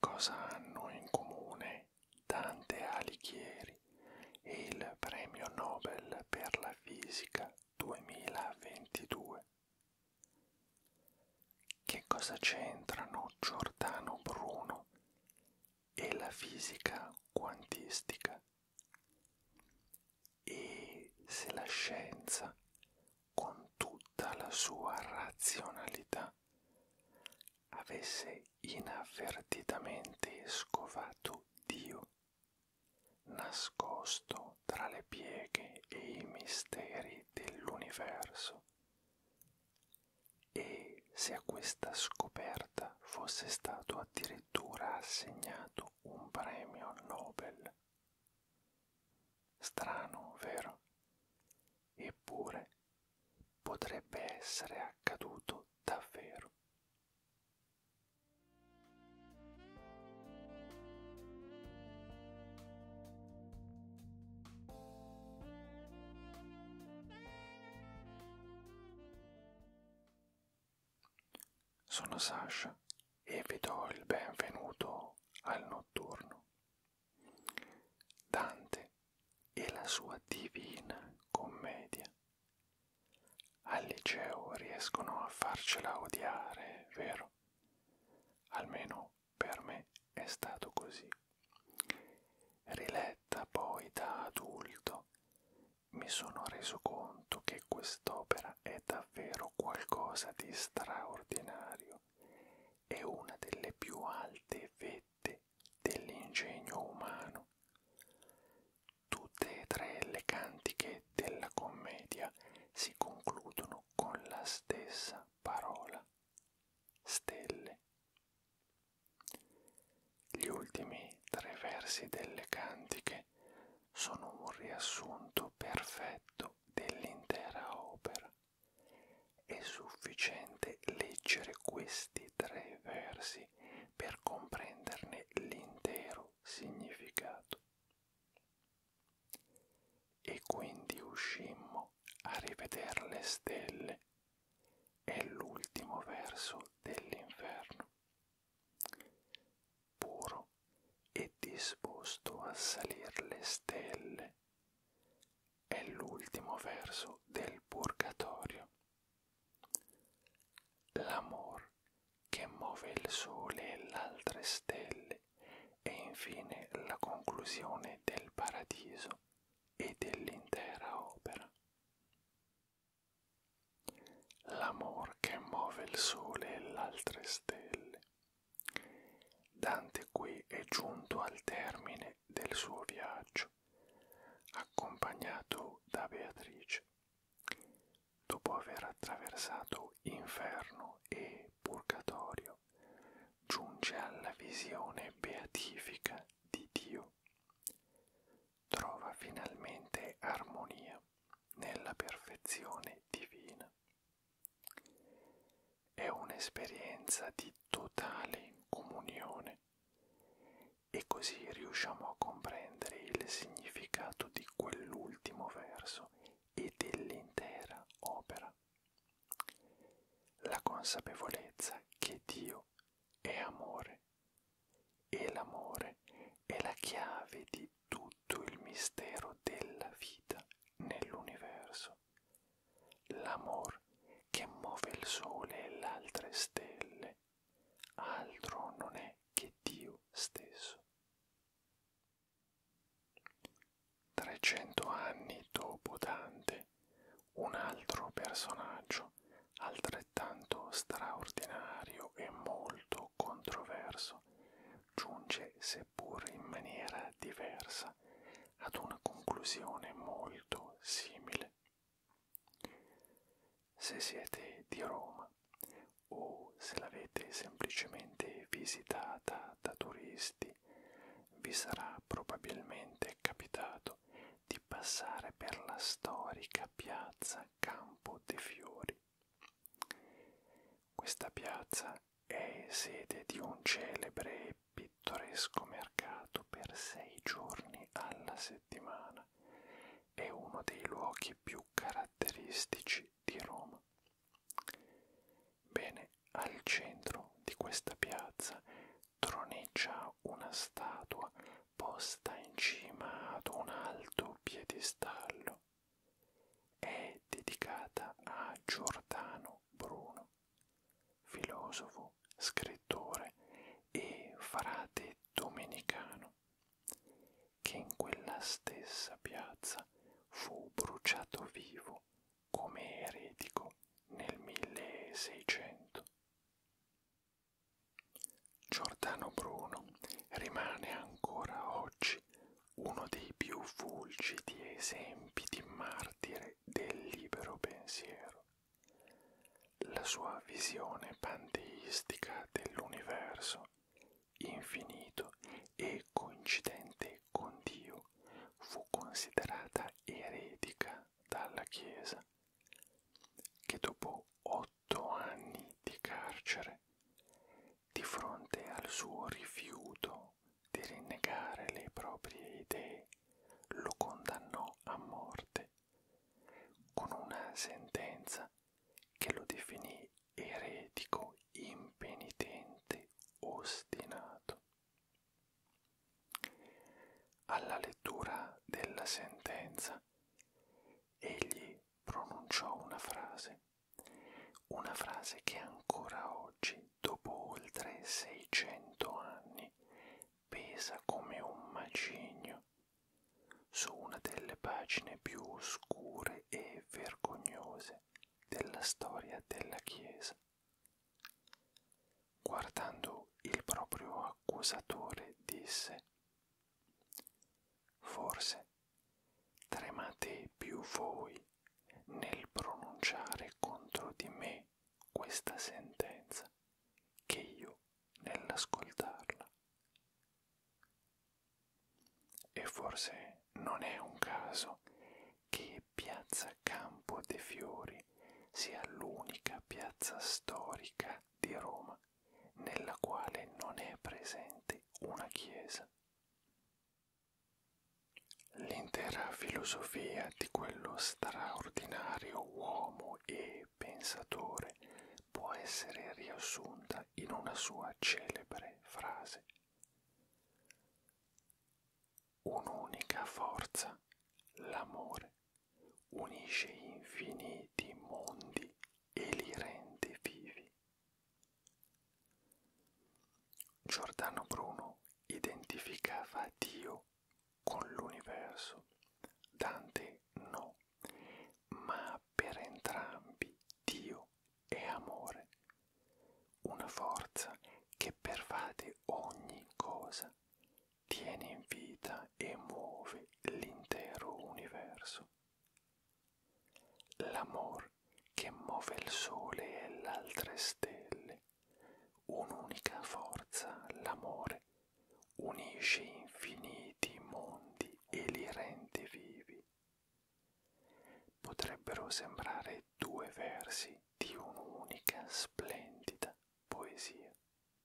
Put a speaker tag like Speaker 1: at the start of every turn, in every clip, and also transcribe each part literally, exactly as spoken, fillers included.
Speaker 1: cosa hanno in comune Dante Alighieri e il premio Nobel per la fisica duemilaventidue? Che cosa c'entrano Giordano Bruno e la fisica quantistica? E se la scienza, con tutta la sua razionalità, avesse inavvertitamente scovato Dio, nascosto tra le pieghe e i misteri dell'universo, e se a questa scoperta fosse stato addirittura assegnato un premio Nobel. Strano, vero? Eppure potrebbe essere accaduto davvero. Sono Sasha e vi do il benvenuto al notturno. Dante e la sua divina commedia. Al liceo riescono a farcela odiare, vero? Almeno per me è stato così. Riletta poi da adulto, mi sono reso conto che quest'opera è davvero qualcosa di straordinario. È una delle più alte vette dell'ingegno umano. Tutte e tre le cantiche della commedia si concludono con la stessa parola: stelle. Gli ultimi tre versi delle cantiche sono un riassunto perfetto dell'intera opera. È sufficiente leggere questi tre versi per comprenderne l'intero significato. E quindi uscimmo a rivedere le stelle. È l'ultimo verso dell'inferno. Puro e disposto a salir le stelle. È l'ultimo verso del purgatorio. L'amor che muove il sole e l'altre stelle, e infine la conclusione del paradiso e dell'intera opera. L'amor che muove il sole e l'altre stelle. Dante qui è giunto al termine del suo viaggio, accompagnato da Beatrice. Dopo aver attraversato inferno e purgatorio, giunge alla visione beatifica di Dio. Trova finalmente armonia nella perfezione divina. È un'esperienza di totale comunione e così riusciamo a comprendere il significato di quell'ultimo verso e dell'intera opera. La consapevolezza che Dio è amore e l'amore è la chiave di tutto il mistero della vita nell'universo. L'amor che muove il sole e le altre stelle, altro non è che Dio stesso. Trecento anni dopo Dante, un altro personaggio altrettanto straordinario e molto controverso giunge, seppur in maniera diversa, ad una conclusione molto simile. Se siete di Roma o se l'avete semplicemente visitata da turisti, vi sarà probabilmente capitato di passare per la storica piazza Campo dei Fiori. Questa piazza è sede di un celebre e pittoresco mercato per sei giorni alla settimana. È uno dei luoghi più caratteristici di Roma. Bene, al centro di questa piazza troneggia statua posta in cima ad un alto piedistallo. È dedicata a Giordano Bruno, filosofo, scrittore e frate domenicano, che in quella stessa piazza fu bruciato vivo come eretico nel milleseicento. Giordano Bruno rimane ancora oggi uno dei più fulgidi esempi di martire del libero pensiero. La sua visione panteistica dell'universo, infinito e coincidente con Dio, fu considerata eretica dalla Chiesa, che dopo otto anni di carcere, di fronte al suo rifiuto di rinnegare le proprie idee, lo condannò a morte, con una sentenza che lo definì eretico, impenitente, ostinato. Alla lettura della sentenza, egli pronunciò una frase, una frase che ancora oggi, dopo oltre seicento anni, pesa come un macigno su una delle pagine più oscure e vergognose della storia della Chiesa. Guardando il proprio accusatore, disse: «Forse tremate più voi nel pronunciare contro di me questa sentenza che io nell'ascoltarla. E forse non è un caso che Piazza Campo de' Fiori sia l'unica piazza storica di Roma nella quale non è presente una chiesa. L'intera filosofia di quello straordinario uomo e pensatore può essere riassunta in una sua celebre frase: un'unica forza, l'amore, unisce infiniti mondi e li rende vivi. Giordano Bruno identificava Dio con l'universo, Dante no, ma per entrambi Dio è amore, una forza che pervade ogni cosa, tiene in vita e muove l'intero universo. L'amor che muove il sole e le altre stelle, un'unica forza, l'amore, unisce infiniti mondi e li rende vivi. Potrebbero sembrare due versi di un'unica splendida poesia.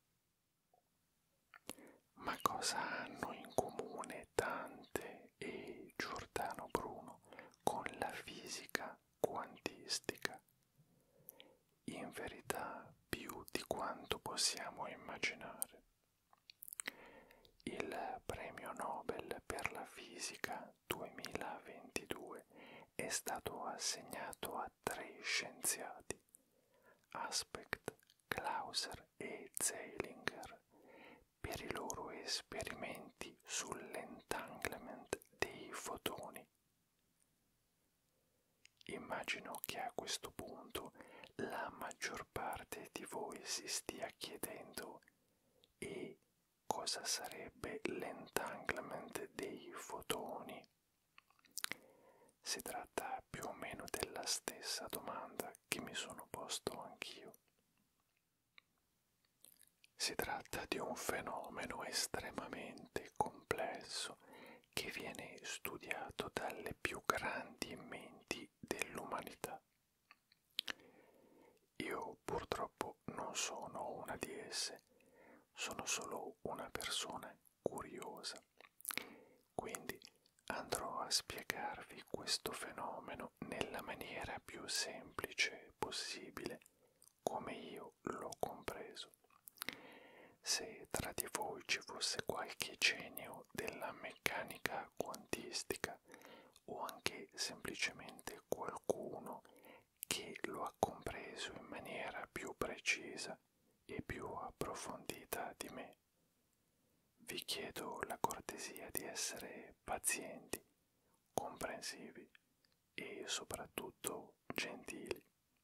Speaker 1: Ma cosa hanno in comune Dante e Giordano Bruno con la fisica quantistica? In verità, più di quanto possiamo immaginare. Il premio Nobel per la fisica duemilaventidue è stato assegnato a tre scienziati, Aspect, Clauser e Zeilinger, per i loro esperimenti sull'entanglement dei fotoni. Immagino che a questo punto la maggior parte di voi si stia chiedendo: e cosa sarebbe l'entanglement dei fotoni? Si tratta più o meno della stessa domanda che mi sono posto anch'io. Si tratta di un fenomeno estremamente complesso che viene studiato dalle più grandi menti dell'umanità. Io purtroppo non sono una di esse, sono solo una persona curiosa, quindi andrò a spiegarvi questo fenomeno nella maniera più semplice possibile, come io l'ho compreso. Se tra tra di voi ci fosse qualche genio della meccanica quantistica o anche semplicemente qualcuno che lo ha compreso in maniera più precisa e più approfondita di me. Vi chiedo la cortesia di essere pazienti, comprensivi e soprattutto gentili.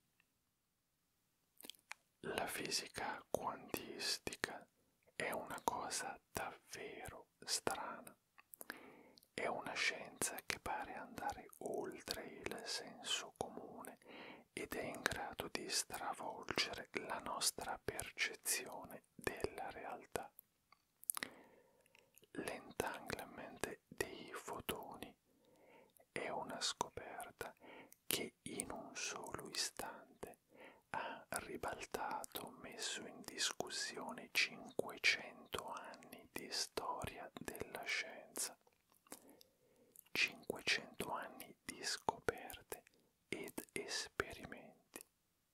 Speaker 1: La fisica quantistica è una cosa davvero strana. È una scienza che pare andare oltre il senso comune ed è in grado di stravolgere la nostra percezione della realtà. L'entanglement dei fotoni è una scoperta che in un solo istante ha ribaltato, messo in discussione cinquecento anni di storia della scienza, cinquecento anni di scoperte ed esperimenti.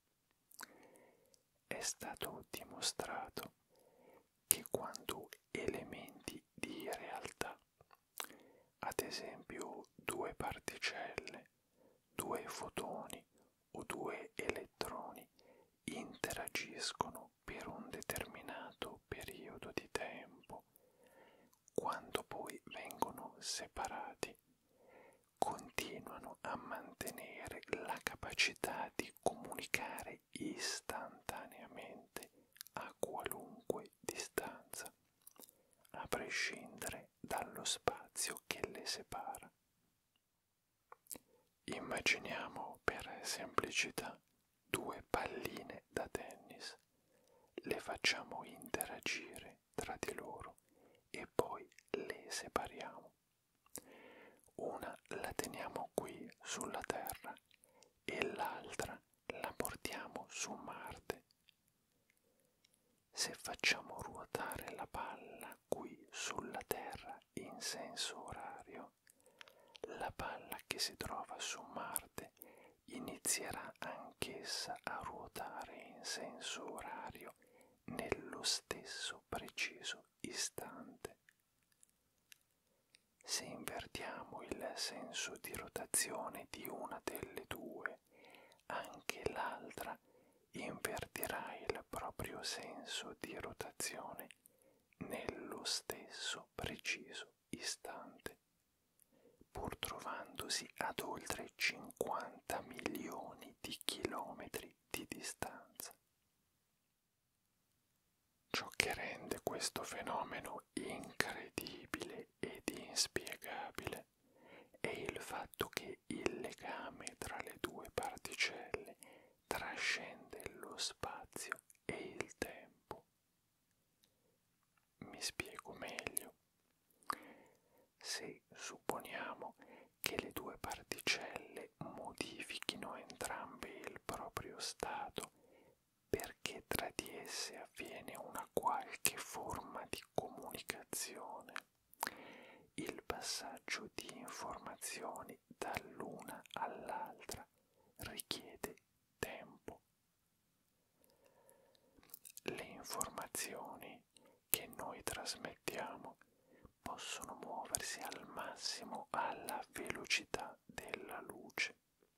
Speaker 1: È stato dimostrato che quando elementi di realtà, ad esempio due particelle, due fotoni o due elettroni, interagiscono per un determinato periodo di tempo, quando poi vengono separati, continuano a mantenere la capacità di comunicare istantaneamente a qualunque distanza, a prescindere dallo spazio che le separa. Immaginiamo per semplicità due palline da tennis, le facciamo interagire tra di loro e poi le separiamo. Una la teniamo qui sulla Terra e l'altra la portiamo su Marte. Se facciamo ruotare la palla qui sulla Terra in senso orario, la palla che si trova su Marte inizierà anch'essa a ruotare in senso orario nello stesso preciso istante. Se invertiamo il senso di rotazione di una delle due, anche l'altra invertirà il proprio senso di rotazione nello stesso preciso istante, pur trovandosi ad oltre cinquanta milioni di chilometri di distanza. Ciò che rende questo fenomeno incredibile ed inspiegabile è il fatto che il legame tra le due particelle trascende lo spazio e il tempo. Mi spiego meglio. Se supponiamo che le due particelle modifichino entrambe il proprio stato perché tra di esse avviene una qualche forma di comunicazione, il passaggio di informazioni dall'una all'altra richiede tempo. Le informazioni che noi trasmettiamo possono muoversi al massimo alla velocità della luce.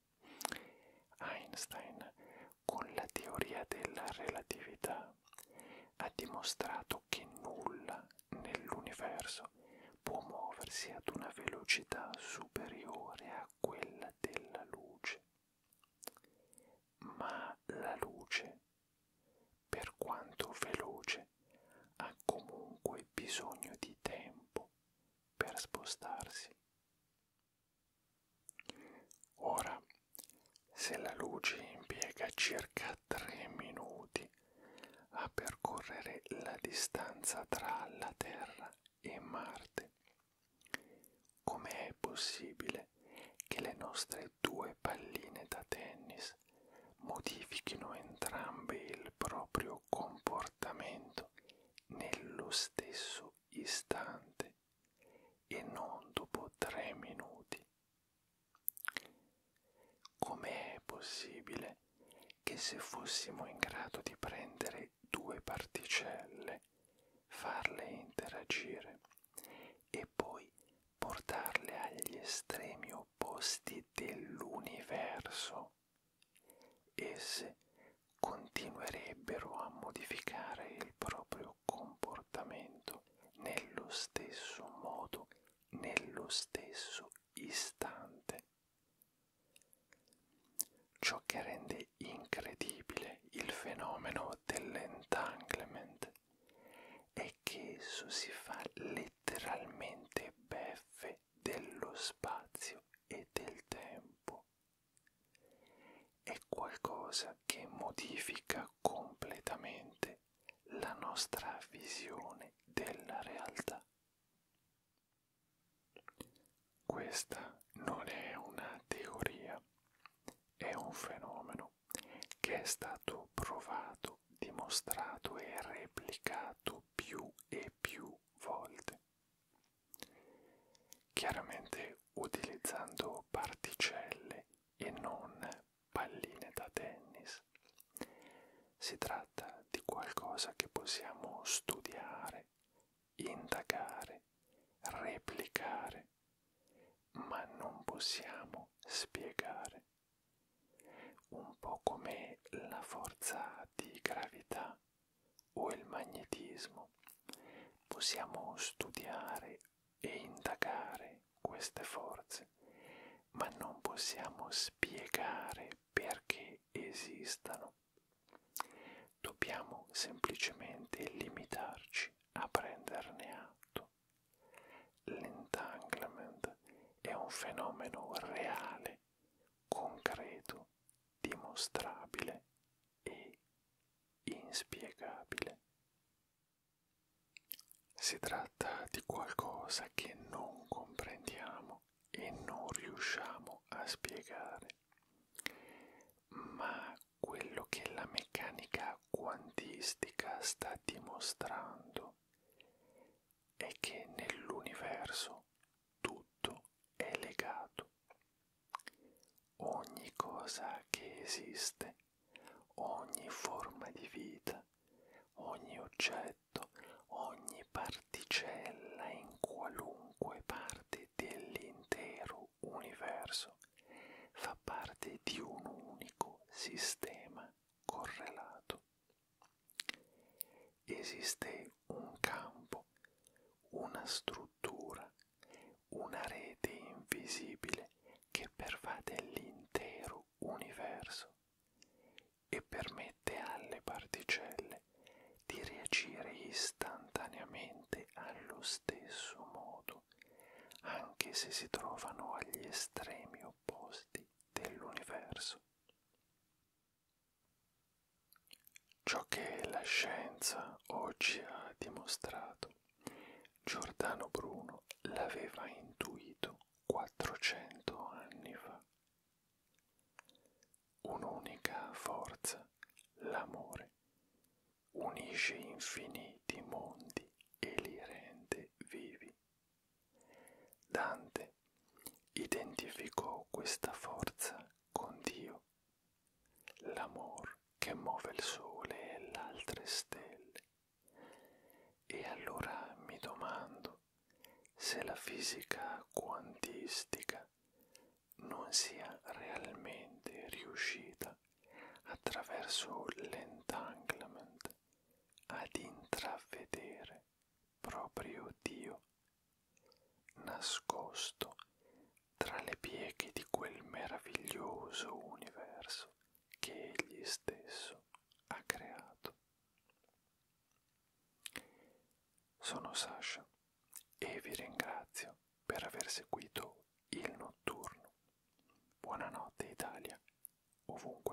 Speaker 1: Einstein, con la teoria della relatività, ha dimostrato che nulla nell'universo può muoversi ad una velocità superiore a quella della luce. Ma la luce, per quanto veloce, ha comunque bisogno di tempo per spostarsi. Ora, se la luce impiega circa tre minuti a percorrere la distanza tra la Terra e Marte, com'è possibile che le nostre due palline da tennis modifichino entrambe il proprio comportamento nello stesso istante e non dopo tre minuti? Com'è possibile che se fossimo in grado di prendere due particelle, farle estremi opposti dell'universo, esse continuerebbero a modificare il proprio comportamento nello stesso modo, nello stesso istante. Ciò che rende incredibile il fenomeno dell'entanglement è che esso si fa letteralmente beffe dello spazio e del tempo. È qualcosa che modifica completamente la nostra visione della realtà. Questa non è una teoria, è un fenomeno che è stato provato, dimostrato e replicato più e più volte. Chiaramente utilizzando particelle e non palline da tennis. Si tratta di qualcosa che possiamo studiare, indagare, replicare, ma non possiamo spiegare. Un po' come la forza di gravità o il magnetismo. Possiamo studiare e indagare queste forze, ma non possiamo spiegare perché esistano. Dobbiamo semplicemente limitarci a prenderne atto. L'entanglement è un fenomeno reale, concreto, dimostrabile e inspiegabile. Si tratta di qualcosa che non comprendiamo e non riusciamo a spiegare, ma quello che la meccanica quantistica sta dimostrando è che nell'universo tutto è legato. Ogni cosa che esiste, ogni forma di vita, ogni oggetto, ogni particella in qualunque parte dell'intero universo fa parte di un unico sistema correlato. Esiste un campo, una struttura, una rete invisibile che pervade l'intero universo e permette alle particelle di reagire istantaneamente allo stesso modo, anche se si trovano agli estremi opposti dell'universo. Ciò che la scienza oggi ha dimostrato, Giordano Bruno l'aveva intuito quattrocento anni fa. Un'unica forza, l'amore, unisce infiniti mondi e li rende vivi. Dante identificò questa forza con Dio, l'amor che muove il sole e le altre stelle. E allora mi domando se la fisica quantistica non sia realmente riuscita attraverso l'entanglement ad intravedere proprio Dio nascosto tra le pieghe di quel meraviglioso universo che egli stesso ha creato. Sono Sasha e vi ringrazio per aver seguito il notturno. Buonanotte Italia, ovunque